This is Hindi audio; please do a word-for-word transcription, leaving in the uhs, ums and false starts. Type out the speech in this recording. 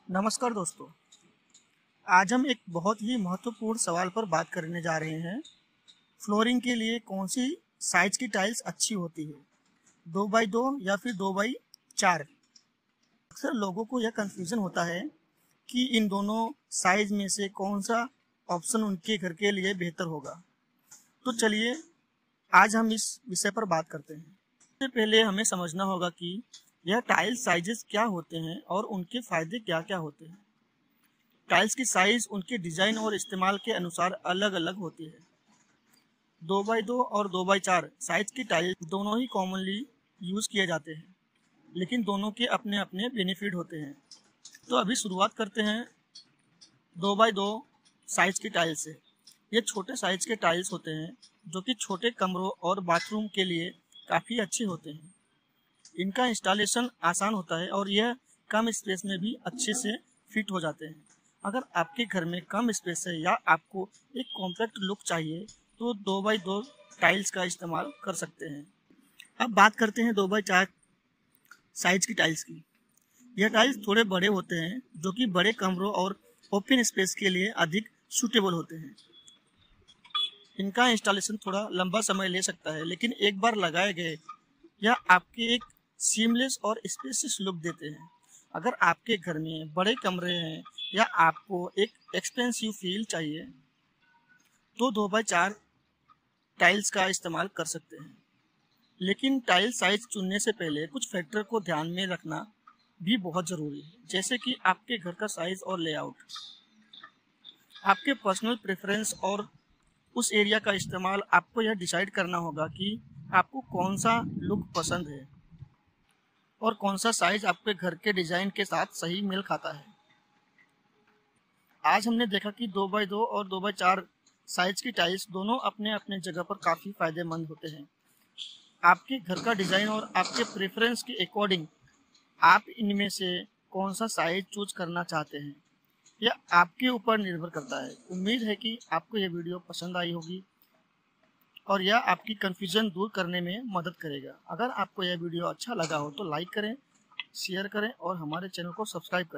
नमस्कार दोस्तों, आज हम एक बहुत ही महत्वपूर्ण सवाल पर बात करने जा रहे हैं। फ्लोरिंग के लिए कौन सी साइज की टाइल्स अच्छी होती है, दो बाई दो या फिर दो बाई चार। अक्सर लोगों को यह कंफ्यूजन होता है कि इन दोनों साइज में से कौन सा ऑप्शन उनके घर के लिए बेहतर होगा। तो चलिए आज हम इस विषय पर बात करते हैं। सबसे पहले हमें समझना होगा कि यह टाइल्स साइजेस क्या होते हैं और उनके फायदे क्या क्या होते हैं। टाइल्स की साइज उनके डिजाइन और इस्तेमाल के अनुसार अलग अलग होती है। दो बाई दो और दो बाई चार साइज की टाइल्स दोनों ही कॉमनली यूज किए जाते हैं, लेकिन दोनों के अपने अपने बेनिफिट होते हैं। तो अभी शुरुआत करते हैं दो बाई दो साइज की टाइल्स से। ये छोटे साइज के टाइल्स होते हैं जो कि छोटे कमरों और बाथरूम के लिए काफ़ी अच्छे होते हैं। इनका इंस्टॉलेशन आसान होता है और यह कम स्पेस में भी अच्छे से फिट हो जाते हैं। अगर आपके घर में कम स्पेस है या आपको एक कॉम्पैक्ट लुक चाहिए तो दो बाई दो टाइल्स का इस्तेमाल कर सकते हैं। अब बात करते हैं दो बाई चार साइज की टाइल्स की। यह टाइल्स थोड़े बड़े होते हैं जो कि बड़े कमरों और ओपन स्पेस के लिए अधिक सूटेबल होते हैं। इनका इंस्टॉलेशन थोड़ा लंबा समय ले सकता है, लेकिन एक बार लगाए गए यह आपके एक सीमलेस और स्पेसियस लुक देते हैं। अगर आपके घर में बड़े कमरे हैं या आपको एक एक्सपेंसिव फील चाहिए तो दो बाई चार टाइल्स का इस्तेमाल कर सकते हैं। लेकिन टाइल साइज चुनने से पहले कुछ फैक्टर को ध्यान में रखना भी बहुत ज़रूरी है, जैसे कि आपके घर का साइज और लेआउट, आपके पर्सनल प्रेफरेंस और उस एरिया का इस्तेमाल। आपको यह डिसाइड करना होगा कि आपको कौन सा लुक पसंद है और कौन सा साइज आपके घर के डिज़ाइन के साथ सही मेल खाता है। आज हमने देखा कि दो बाई दो और दो बाई चार साइज की टाइल्स दोनों अपने अपने जगह पर काफ़ी फायदेमंद होते हैं। आपके घर का डिज़ाइन और आपके प्रेफरेंस के अकॉर्डिंग आप इनमें से कौन सा साइज चूज करना चाहते हैं, यह आपके ऊपर निर्भर करता है। उम्मीद है कि आपको यह वीडियो पसंद आई होगी और यह आपकी कन्फ्यूजन दूर करने में मदद करेगा। अगर आपको यह वीडियो अच्छा लगा हो तो लाइक करें, शेयर करें और हमारे चैनल को सब्सक्राइब करें।